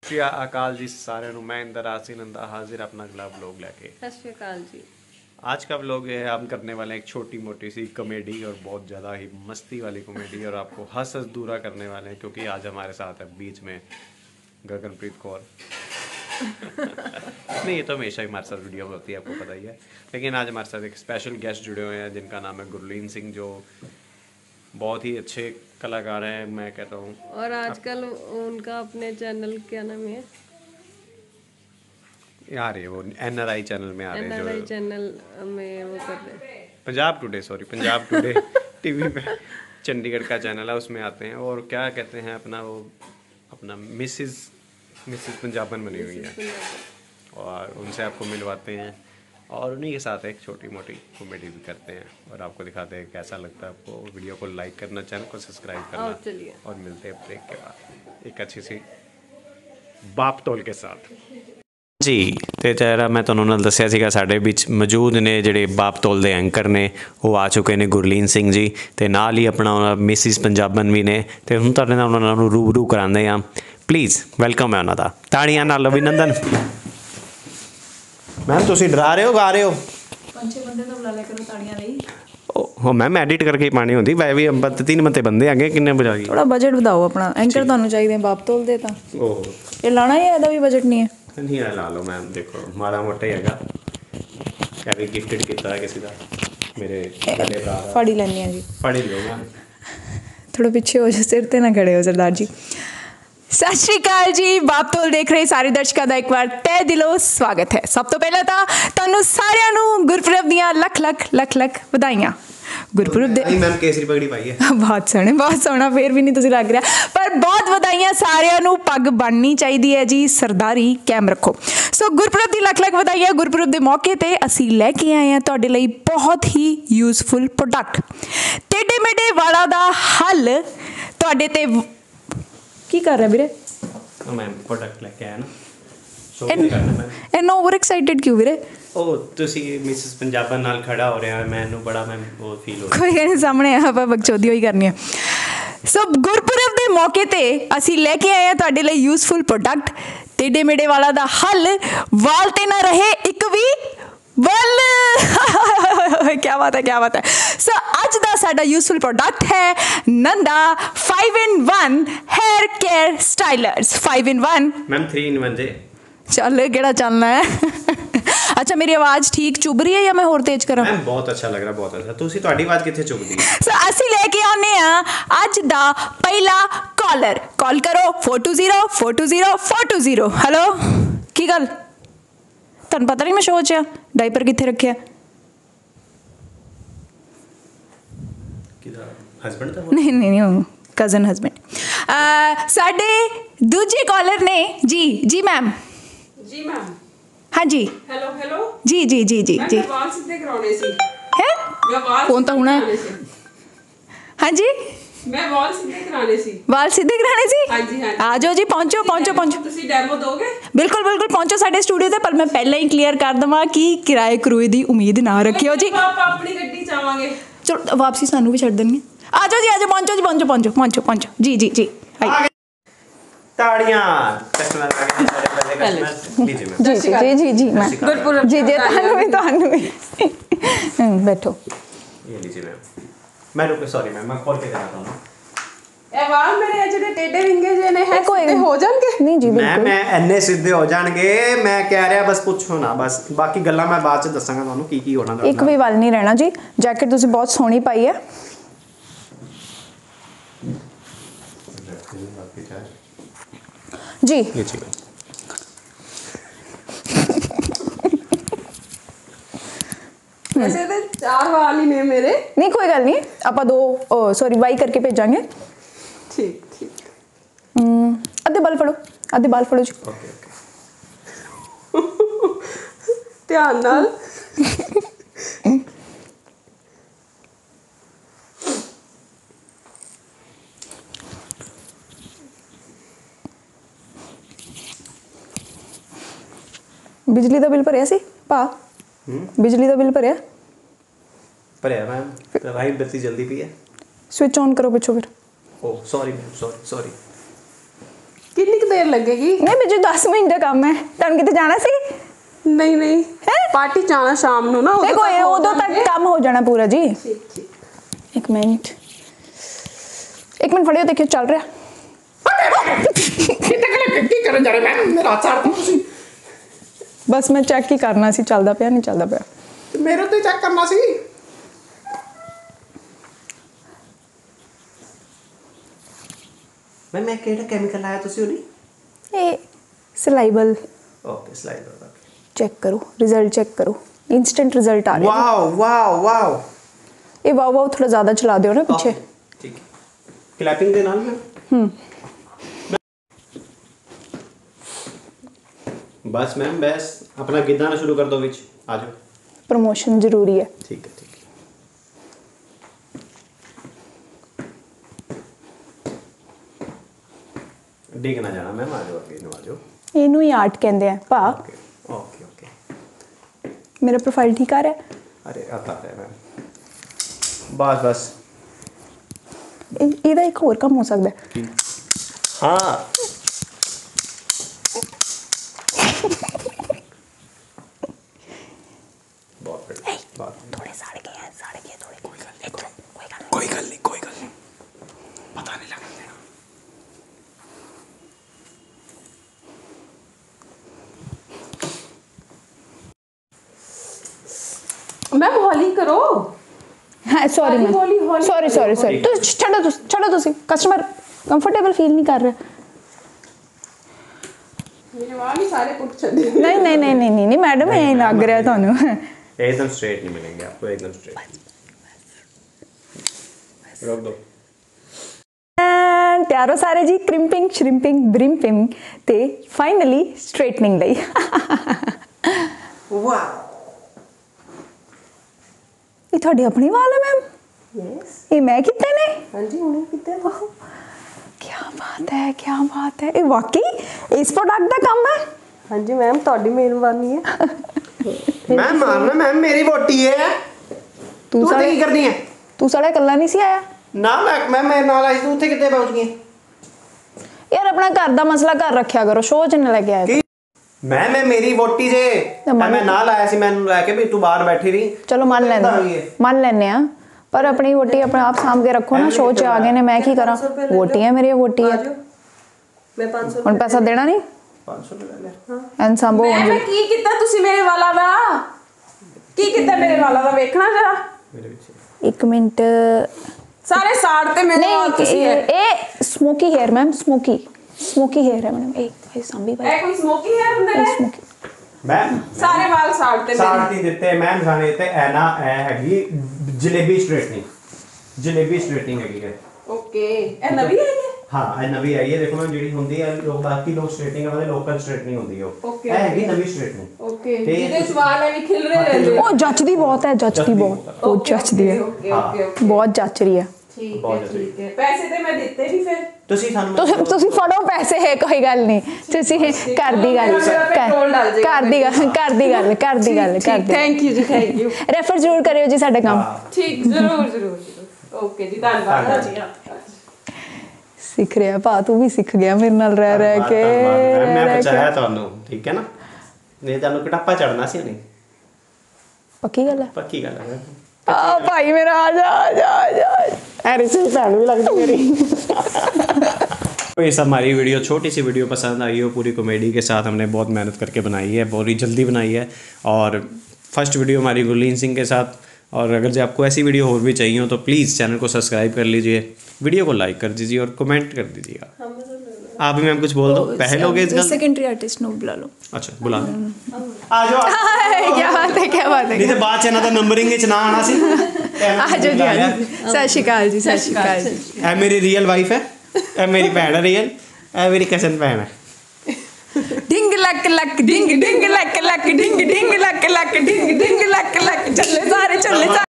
श्री अकाल जी सारे ਨੂੰ मैं इंदर आसी नंदा हाजिर अपना अगला व्लॉग लेके। सत श्री अकाल जी। आज का व्लॉग है, हम करने वाले हैं एक छोटी मोटी सी कॉमेडी और बहुत ज़्यादा ही मस्ती वाली कॉमेडी, और आपको हंस हंस दूरा करने वाले हैं क्योंकि आज हमारे साथ है बीच में गगनप्रीत कौर। नहीं, ये तो हमेशा ही हमारे साथ वीडियो में होती है, आपको पता ही है, लेकिन आज हमारे साथ एक स्पेशल गेस्ट जुड़े हुए हैं जिनका नाम है गुरलीन सिंह, जो बहुत ही अच्छे कलाकार हैं मैं कहता हूँ। और आजकल उनका अपने चैनल क्या नाम है यार, ये वो NRI चैनल में आ रहे हैं, NRI चैनल में वो कर रहे हैं, पंजाब टुडे टीवी पे चंडीगढ़ का चैनल है, उसमें आते हैं। और क्या कहते हैं अपना मिसिस पंजाबन बनी हुई है, और उनसे आपको मिलवाते हैं और उन्हीं के साथ एक छोटी मोटी कॉमेडी भी करते हैं और आपको दिखाते हैं कैसा लगता है आपको। वीडियो को लाइक करना, चैनल को सब्सक्राइब करना, और मिलते हैं ब्रेक के बाद एक अच्छी सी बाप तोल के साथ। जी तो जरा मैं ਤੁਹਾਨੂੰ ਨਾਲ ਦੱਸਿਆ ਸੀਗਾ ਸਾਡੇ ਵਿੱਚ ਮੌਜੂਦ ਨੇ ਜਿਹੜੇ ਬਾਪ ਤੋਲ ਦੇ ਐਂਕਰ ਨੇ, ਉਹ ਆ ਚੁੱਕੇ ਨੇ ਗੁਰਲੀਨ ਸਿੰਘ ਜੀ, ਤੇ ਨਾਲ ਹੀ ਆਪਣਾ ਮਿਸਿਸ ਪੰਜਾਬਨ ਵੀ ਨੇ, ਤੇ ਹੁਣ ਤੁਹਾਡੇ ਨਾਲ ਉਹਨਾਂ ਨੂੰ ਰੂਬਰੂ ਕਰਾਉਂਦੇ ਆ। ਪਲੀਜ਼ ਵੈਲਕਮ ਹੈ ਉਹਨਾਂ ਦਾ, ਤਾੜੀਆਂ ਨਾਲ ਅਭਿਨੰਦਨ। मैम तुसी डरा रहे हो गा रहे हो? 5-6 ਬੰਦੇ ਤਾਂ ਬੁਲਾ ਲਿਆ ਕਰੋ ਤਾੜੀਆਂ ਲਈ। ਉਹ ਮੈਮ ਐਡਿਟ ਕਰਕੇ ਹੀ ਪਾਣੀ ਹੁੰਦੀ, ਵੈ ਵੀ 3 ਬੰਦੇ ਬੰਦੇ ਆਗੇ, ਕਿੰਨੇ ਬਜਾ ਗਏ? ਥੋੜਾ ਬਜਟ ਵਧਾਓ ਆਪਣਾ, ਐਂਕਰ ਤੁਹਾਨੂੰ ਚਾਹੀਦੇ ਬਾਪ ਤੋਲ ਦੇ ਤਾਂ। ਉਹ ਇਹ ਲਾਣਾ ਹੀ ਇਹਦਾ ਵੀ ਬਜਟ ਨਹੀਂ ਹੈ। ਨਹੀਂ ਆ ਲਾ ਲਓ ਮੈਮ, ਦੇਖੋ ਮਾੜਾ ਮੋਟਾ ਹੀ ਹੈਗਾ, ਇਹ ਵੀ ਗਿਫਟਡ ਕੀਤਾ ਹੈ ਕਿਸੇ ਦਾ, ਮੇਰੇ ਵੱਡੇ ਭਰਾ ਦਾ। ਫੜ ਹੀ ਲੈਂਦੀ ਹਾਂ ਜੀ, ਫੜ ਹੀ ਲਓ ਮੈਮ। ਥੋੜਾ ਪਿੱਛੇ ਹੋ ਜਾ, ਸਿਰ ਤੇ ਨਾ ਖੜੇ ਹੋ ਸਰਦਾਰ ਜੀ। ਸਤਿ ਸ਼੍ਰੀ ਅਕਾਲ ਜੀ, ਬਾਪ ਤੋਲ ਦੇਖ ਰਹੇ ਸਾਰੇ ਦਰਸ਼ਕਾਂ ਦਾ ਇੱਕ ਵਾਰ ਤਹਿ ਦਿਲੋਂ ਸਵਾਗਤ ਹੈ। ਸਭ ਤੋਂ ਪਹਿਲਾਂ ਤਾਂ ਤੁਹਾਨੂੰ ਸਾਰਿਆਂ ਨੂੰ ਗੁਰਪੁਰਬ ਦੀਆਂ ਲੱਖ ਲੱਖ ਵਧਾਈਆਂ। ਗੁਰਪੁਰਬ ਦੇ ਮੈਮ ਕੇਸਰੀ ਪਗੜੀ ਪਾਈ ਹੈ, ਬਹੁਤ ਸੋਹਣਾ, ਫੇਰ ਵੀ ਨਹੀਂ ਤੁਸੀਂ ਲੱਗ ਰਿਹਾ, ਪਰ ਬਹੁਤ ਵਧਾਈਆਂ ਸਾਰਿਆਂ ਨੂੰ। ਪੱਗ ਬਣਨੀ ਚਾਹੀਦੀ ਹੈ ਜੀ, ਸਰਦਾਰੀ ਕਾਇਮ ਰੱਖੋ। ਸੋ ਗੁਰਪੁਰਬ ਦੀ ਲੱਖ ਵਧਾਈਆਂ। ਗੁਰਪੁਰਬ ਦੇ ਮੌਕੇ ਤੇ ਅਸੀਂ ਲੈ ਕੇ ਆਏ ਹਾਂ ਤੁਹਾਡੇ ਲਈ ਬਹੁਤ ਹੀ ਯੂਜ਼ਫੁਲ ਪ੍ਰੋਡਕਟ, ਟੇਢੇ ਮੇਢੇ ਵਾਲਾਂ ਦਾ ਹੱਲ। ਤੁਹਾਡੇ ਤੇ ਕੀ ਕਰ ਰਿਹਾ ਵੀਰੇ? ਮੈਮ ਪ੍ਰੋਡਕਟ ਲੈ ਕੇ ਆਇਆ ਨਾ, ਸ਼ੋਅ ਨਹੀਂ ਕਰਨਾ ਮੈਮ। ਇੰਨਾ ਓਵਰ ਐਕਸਾਈਟਡ ਕਿਉਂ ਵੀਰੇ? ਉਹ ਤੁਸੀਂ ਮਿਸਿਸ ਪੰਜਾਬਨ ਨਾਲ ਖੜਾ ਹੋ ਰਿਹਾ, ਮੈਨੂੰ ਬੜਾ ਮੈਮ ਉਹ ਫੀਲ ਹੋ ਰਿਹਾ। ਕੋਈ ਨਹੀਂ, ਸਾਹਮਣੇ ਆਪਾਂ ਬਕਚੋਦੀ ਹੋਈ ਕਰਨੀ ਹੈ। ਸੋ ਗੁਰਪੁਰਬ ਦੇ ਮੌਕੇ ਤੇ ਅਸੀਂ ਲੈ ਕੇ ਆਏ ਹਾਂ ਤੁਹਾਡੇ ਲਈ ਯੂਜ਼ਫੁਲ ਪ੍ਰੋਡਕਟ, ਟੇਢੇ ਮੇਢੇ ਵਾਲਾਂ ਦਾ ਹੱਲ। ਵਾਲ ਤੇ ਨਾ ਰਹੇ ਇੱਕ ਵੀ ਵੱਲ। ਕਿਆ ਬਾਤ ਹੈ। ਸੋ ਅੱਜ ਦਾ ਸਾਡਾ ਯੂਜ਼ਫੁਲ ਪ੍ਰੋਡਕਟ ਹੈ ਨੰਦਾ 5-in-1 hair care stylers. 5-in-1 ma'am 3-in-1 जे। ਚੱਲ ਕਿਹੜਾ ਚੱਲਣਾ ਹੈ? ਅੱਛਾ, ਮੇਰੀ ਆਵਾਜ਼ ਠੀਕ ਚੁੱਭ ਰਹੀ ਹੈ ਜਾਂ ਮੈਂ ਹੋਰ ਤੇਜ਼ ਕਰਾਂ? ਮੈਮ ਬਹੁਤ ਅੱਛਾ ਲੱਗ ਰਿਹਾ, ਬਹੁਤ ਅੱਛਾ। ਤੁਸੀਂ ਤੁਹਾਡੀ ਆਵਾਜ਼ ਕਿੱਥੇ ਚੁੱਭਦੀ ਹੈ? ਸੋ ਅਸੀਂ ਲੈ ਕੇ ਆਉਂਦੇ ਹਾਂ ਅੱਜ ਦਾ ਪਹਿਲਾ ਕਾਲਰ। ਕਾਲ ਕਰੋ 420 ਹੈਲੋ, ਕੀ ਗੱਲ ਤੁਹਾਨੂੰ ਪਤਾ ਨਹੀਂ ਮੈਂ ਸ਼ੋਅ 'ਚ ਆ? ਡਾਈਪਰ ਕਿੱਥੇ ਰੱਖਿਆ? ਹਸਬੈਂਡ ਦਾ? ਨਹੀਂ ਕਜ਼ਨ ਹਸਬੈਂਡ। ਸਾਡੇ ਦੂਜੇ ਕਾਲਰ ਨੇ ਜੀ ਮੈਮ। ਜੀ ਮੈਮ। ਹਾਂਜੀ ਹੈਲੋ ਜੀ ਮੈਂ ਵਾਲ ਸਿੱਧੇ ਕਰਾਉਣੇ ਸੀ। ਹੈ ਮੈਂ ਵਾਲ ਕੌਣ ਤਾਂ ਹੋਣਾ? ਹਾਂਜੀ ਮੈਂ ਵਾਲ ਸਿੱਧੇ ਕਰਾਉਣੇ ਸੀ। ਵਾਲ ਸਿੱਧੇ ਕਰਾਣੇ ਸੀ? ਹਾਂਜੀ ਆ ਜਾਓ ਜੀ, ਪਹੁੰਚੋ। ਤੁਸੀਂ ਡੈਮੋ ਦੋਗੇ? ਬਿਲਕੁਲ ਪਹੁੰਚੋ ਸਾਡੇ ਸਟੂਡੀਓ ਤੇ। ਪਰ ਮੈਂ ਪਹਿਲਾਂ ਹੀ ਕਲੀਅਰ ਕਰ ਦਵਾਂ ਕਿ ਕਿਰਾਏ ਕਰੂਏ ਦੀ ਉਮੀਦ ਨਾ ਰੱਖਿਓ ਜੀ। ਆਪਾਂ ਆਪਣੀ ਗੱਡੀ ਚ ਆਵਾਂਗੇ। ਚਲੋ ਵਾਪਸੀ ਸਾਨੂੰ ਵੀ ਛੱਡ ਦੇਣਗੇ। ਆ ਜਾਓ ਜੀ, ਪਹੁੰਚੋ ਜੀ। ਤਾੜੀਆਂ ਕਸਟਮਰ ਆ ਗਏ ਸਾਰੇ ਪਹਿਲੇ ਕਸਟਮਰ। ਜੀ ਮੈਂ ਗੁਰਪੁਰਬ ਜੀ ਤੁਹਾਨੂੰ ਵੀ ਬੈਠੋ। ਇਹ ਲੀजिए मैम। मैं रुको, सॉरी मैम, मैं खोल के दिखाता हूं। ਇਹ ਵਾਲ ਮੇਰੇ ਜਿਹੜੇ ਟੇਢੇ ਵਿੰਗੇ ਜੇ ਨੇ ਹੈ ਕੋਈ ਹੋ ਜਾਣਗੇ? ਨਹੀਂ ਜੀ ਬਿਲਕੁਲ ਮੈਂ ਐਨੇ ਸਿੱਧੇ ਹੋ ਜਾਣਗੇ, ਮੈਂ ਕਹਿ ਰਿਹਾ, ਬਸ ਪੁੱਛੋ ਨਾ, ਬਸ ਬਾਕੀ ਗੱਲਾਂ ਮੈਂ ਬਾਅਦ ਚ ਦੱਸਾਂਗਾ ਤੁਹਾਨੂੰ ਕੀ ਹੋਣਾ। ਇੱਕ ਵੀ ਵਾਲ ਨਹੀਂ ਰਹਿਣਾ ਜੀ। ਜੈਕਟ ਤੁਸੀਂ ਬਹੁਤ ਸੋਹਣੀ ਪਾਈ ਹੈ ਜੀ। ਵੈਸੇ ਤੇ 4 ਵਾਲ ਹੀ ਨੇ ਮੇਰੇ। ਨਹੀਂ ਕੋਈ ਗੱਲ ਨਹੀਂ, ਆਪਾਂ 2 ਸੌਰੀ ਵਾਈ ਕਰਕੇ ਭੇਜਾਂਗੇ। ਠੀਕ ਅੱਧੇ ਬਾਲ ਫੜੋ ਜੀ। ਓਕੇ ਧਿਆਨ ਨਾਲ। ਬਿਜਲੀ ਦਾ ਬਿੱਲ ਭਰਿਆ ਸੀ ਭਾ? ਬਿਜਲੀ ਦਾ ਬਿੱਲ ਭਰਿਆ मैम, तो भाई बत्ती जल्दी भी है। स्विच ऑन करो पिछो फिर। Oh sorry ma'am, sorry. ਕਿੰਨੀ ਕੁ ਦੇਰ ਲੱਗੇਗੀ? ਨਹੀਂ ਮੈਨੂੰ 10 ਮਿੰਟ ਦਾ ਕੰਮ ਹੈ। ਤੁਹਾਨੂੰ ਕਿਤੇ ਜਾਣਾ ਸੀ? ਨਹੀਂ ਨਹੀਂ ਪਾਰਟੀ ਜਾਣਾ ਸ਼ਾਮ ਨੂੰ ਨਾ, ਦੇਖੋ ਉਦੋਂ ਤੱਕ ਕੰਮ ਹੋ ਜਾਣਾ ਪੂਰਾ ਜੀ। ਇੱਕ ਮਿੰਟ ਫੜਿਓ, ਦੇਖਿਓ ਚੱਲ ਰਿਹਾ। ਕੀ ਕਰਨ ਜਾ ਰਹੇ ਮੈਮ? ਮੇਰਾ ਹੱਥ ਸਾੜ ਤੁਸੀਂ। ਬਸ ਮੈਂ ਚੈੱਕ ਹੀ ਕਰਨਾ ਸੀ ਚੱਲਦਾ ਪਿਆ ਨਹੀਂ ਚੱਲਦਾ ਪਿਆ। ਮੇਰੇ ਤੇ ਚੈੱਕ ਕਰਨਾ ਸੀ। ਮੈਂ ਕਿਹੜਾ ਕੈਮੀਕਲ ਲਾਇਆ ਤੁਸੀਂ ਉਹਦੀ? ਇਹ ਸਲਾਈਬਲ ਓਕੇ ਸਲਾਈਡਰ ਦਾ ਚੈੱਕ ਕਰੋ, ਰਿਜ਼ਲਟ ਚੈੱਕ ਕਰੋ, ਇੰਸਟੈਂਟ ਰਿਜ਼ਲਟ ਆ ਰਿਹਾ। ਵਾਓ ਇਹ ਵਾਓ ਥੋੜਾ ਜ਼ਿਆਦਾ ਚਲਾ ਦਿਓ ਨਾ ਪਿੱਛੇ। ਠੀਕ ਹੈ, ਕਲੈਪਿੰਗ ਦੇ ਨਾਲ ਮੈਂ बस मैम बस अपना गीत गाना शुरू कर दो विच आ जाओ। प्रमोशन जरूरी है। ठीक है डिग ना जाना मैम, आ जाओ अगे आ जाओ। ਇਹਨੂੰ ਹੀ ਆਰਟ ਕਹਿੰਦੇ ਆ ਭਾ। ओके ओके मेरा प्रोफाइल ठीक आ रहा है? अरे आता है मैम, बस ਇਹਦਾ ਇੱਕ ਹੋਰ ਕੰਮ ਹੋ ਸਕਦਾ ਹੈ। हाँ थोड़े साड़ गए थोड़े। कोई गल नहीं पता नहीं लगने देना। मैम हौली करो। हाँ सॉरी मैम, हौली सॉरी तो छड़ो ਤੁਸੀਂ ਕਸਟਮਰ ਕੰਫਰਟੇਬਲ ਫੀਲ ਨਹੀਂ ਕਰ ਰਿਹਾ। मेरे वाल ही सारे पुट चले। नहीं मैडम ये लग रहा ਤੁਹਾਨੂੰ। एकदम स्ट्रेट नहीं मिलेंगे आपको, एकदम स्ट्रेट। रोक दो। ਪਿਆਰੋ ਸਾਰੇ ਜੀ, ਕ੍ਰਿੰਪਿੰਗ ਸ਼੍ਰਿੰਪਿੰਗ ਬ੍ਰਿੰਪਿੰਗ ਤੇ ਫਾਈਨਲੀ ਸਟ੍ਰੇਟਨਿੰਗ ਲਈ। वाह ਇਹ ਤੁਹਾਡੇ ਆਪਣੇ ਵਾਲ ਹੈ ਮੈਮ? यस ਇਹ ਮੈਂ ਕੀਤੇ ਨੇ? हाँ जी उन्हें कितने क्या बात है। ਇਹ ਵਾਕਈ ਇਸ ਪ੍ਰੋਡਕਟ ਦਾ ਕੰਮ ਹੈ? हाँ जी मैम ਤੁਹਾਡੀ ਮਿਹਰਬਾਨੀ है। मैम मारना मैम, मेरी वोटी है। तू साले- की करनी है ਤੂੰ ਸਾਲਾ ਇਕੱਲਾ ਨਹੀਂ ਸੀ ਆਇਆ? ना मैं मेरे नाल आई तू ਉੱਥੇ ਕਿੱਥੇ ਪਹੁੰਚ ਗਈ? ਯਾਰ ਆਪਣਾ ਘਰ ਦਾ ਮਸਲਾ ਘਰ ਰੱਖਿਆ ਕਰੋ, ਸ਼ੋਅ ਚ ਨਾ ਲੈ ਕੇ ਆਇਆ ਕਰੋ। मैं मेरी वोटी जे मैं ਨਾਲ ਆਇਆ ਸੀ, ਮੈਨੂੰ ਲੈ ਕੇ ਵੀ ਤੂੰ ਬਾਹਰ ਬੈਠੀ ਰਹੀ। ਚਲੋ ਮੰਨ ਲੈਂਦੇ ਆ ਪਰ ਆਪਣੀ ਵੋਟੀ ਆਪਣੇ ਆਪ ਸਾਂਭ ਕੇ ਰੱਖੋ ਨਾ। ਸ਼ੋਅ ਚ ਆ ਗਏ ਨੇ, ਮੈਂ ਕੀ ਕਰਾਂ? ਵੋਟੀ ਹੈ ਮੇਰੀ, ਵੋਟੀ ਹੈ। मैं 500 ਹੁਣ ਪੈਸਾ ਦੇਣਾ ਨਹੀਂ? 500 ਲੈ ਲੈ। ਐਨ ਸੰਭੋ ਮੈਂ ਕੀ ਕੀਤਾ ਤੁਸੀਂ ਮੇਰੇ ਵਾਲਾਂ ਦਾ? ਕੀ ਕੀਤਾ ਮੇਰੇ ਵਾਲਾਂ ਦਾ ਵੇਖਣਾ ਜਰਾ। ਮੇਰੇ ਪਿੱਛੇ ਇੱਕ ਮਿੰਟ। ਸਾਰੇ ਸਾੜ ਤੇ ਮੇਰੇ ਵਾਲ ਤੁਸੀਂ ਨਹੀਂ ਇਹ smoky hair ma'am, smoky hair है मैडम। ਇਹ ਸੰਭੀ ਭਾਈ ਇਹ ਕੋਈ ਸਮੋਕੀ ਹੈ ਹੁੰਦੇ ਨੇ? ਸਮੋਕੀ मैम ਸਾਰੇ ਵਾਲ ਸਾੜ ਤੇ ਮੇਰੇ। ਸਾੜਤੀ ਦਿੱਤੇ ਮੈਮ ਖਾਣੇ ਤੇ ਐ ਨਾ ਐ ਹੈਗੀ ਜਲੇਬੀ ਸਟ੍ਰੇਟਨਿੰਗ ਹੈਗੀ ਹੈ। ਓਕੇ ਇਹ ਨਵੀਂ ਹੈ ਇਹ? ਹਾਂ ਇਹ ਨਵੀਂ ਆਈ ਹੈ। ਦੇਖੋ ਮੈਮ ਜਿਹੜੀ ਹੁੰਦੀ ਹੈ ਲੋਕ ਬਾਕੀ ਲੋਕ ਸਟ੍ਰੇਟਨਿੰਗ ਵਾਲੇ ਲੋਕਲ ਸਟ੍ਰੇਟਨਿੰਗ ਹੁੰਦੀ ਹੈ ਉਹ। Okay, ਇਹ ਹੈਗੀ ਨਵੀਂ ਸਟ੍ਰੇਟਨਿੰਗ। ਓਕੇ ਤੇ ਜਿਹਦੇ ਚ ਵਾਲ ਐ ਵੀ ਖਿਲ ਰਹੇ ਰਹਿੰਦੇ। ਉਹ ਜੱਚਦੀ ਬਹੁਤ ਹੈ, ਜੱਚਦੀ ਬਹੁਤ ਜੱਚਦੀ ਹੈ, ਓਕੇ ਬਹੁਤ ਜੱਚ ਰਹੀ ਹੈ। ਠੀਕ ਹੈ ਪੈਸੇ ਤੇ ਮੈਂ ਦਿੱਤੇ ਨਹੀਂ ਫਿਰ। ਤੁਸੀਂ ਸਾਨੂੰ ਤੁਸੀਂ ਫੜੋ ਪੈਸੇ ਹੈ, ਕੋਈ ਗੱਲ ਨਹੀਂ। ਤੁਸੀਂ ਘਰ ਦੀ ਗੱਲ ਥੈਂਕ ਯੂ ਜੀ, ਥੈਂਕ ਯੂ। ਰੈਫਰ ਜ਼ਰੂਰ ਕਰਿਓ ਜੀ ਸਾਡੇ ਕੰਮ। ਠੀਕ ਜ਼ਰੂਰ ਓਕੇ ਜੀ, ਧੰਨਵਾਦ ਜੀ। ਸਿੱਖ ਰਿਹਾ ਭਾ, ਤੂੰ ਵੀ ਸਿੱਖ ਗਿਆ ਮੇਰੇ ਨਾਲ ਰਹਿ ਕੇ। ਮੈਂ ਬਚਾਇਆ ਤੁਹਾਨੂੰ, ਠੀਕ ਹੈ ਨਾ? ਨਹੀਂ ਤੁਹਾਨੂੰ ਕਟਾਪਾ ਚੜਨਾ ਸੀ ਨਹੀਂ। ਪੱਕੀ ਗੱਲ ਹੈ? ਪੱਕੀ ਗੱਲ ਹੈ। ਆ ਭਾਈ ਮੇਰਾ ਆ ਜਾ अरे से भैन भी लगती मेरी। ये सब हमारी वीडियो, छोटी सी वीडियो पसंद आई हो, पूरी कॉमेडी के साथ हमने बहुत मेहनत करके बनाई है, बहुत ही जल्दी बनाई है। और फर्स्ट वीडियो हमारी गुरलीन सिंह के साथ। और अगर जो आपको ऐसी वीडियो और भी चाहिए हो तो प्लीज़ चैनल को सब्सक्राइब कर लीजिए, वीडियो को लाइक कर दीजिए और कमेंट कर दीजिएगा। आप भी मैम कुछ बोल दो, पहले हो गए इस गल। सेकेंडरी आर्टिस्ट नो बुला लो। अच्छा बुला लो, आ जाओ। क्या बात है नहीं तो बाद च ना तो नंबरिंग च ना आना सी। आ जाओ जी, सत श्री अकाल जी। ए मेरी रियल वाइफ है, ए मेरी भैन है रियल, ए मेरी कजन भैन है। डिंग लक लक डिंग लक लक डिंग लक लक डिंग लक लक चले सारे